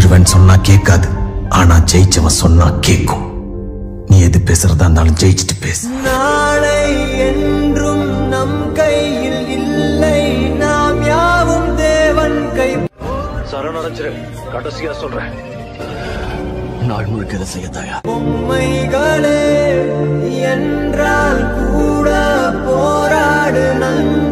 ஜெயிச்சிருவேன்னு சொன்னா கேட்காது, ஆனா ஜெயிச்சவன் சொன்னா கேட்கும். நீ எது பேசுறதா இருந்தாலும் ஜெயிச்சுட்டு பேசு. நாளை என்றும் நம் கையில் இல்லை, நாம் யாவும் தேவன் கை. சரணடைஞ்சிரு, கடைசியா சொல்றேன். நாள் முழுக்க இதை செய்ய தயார். பொம்மைகளே என்றால் கூட போராடு நன்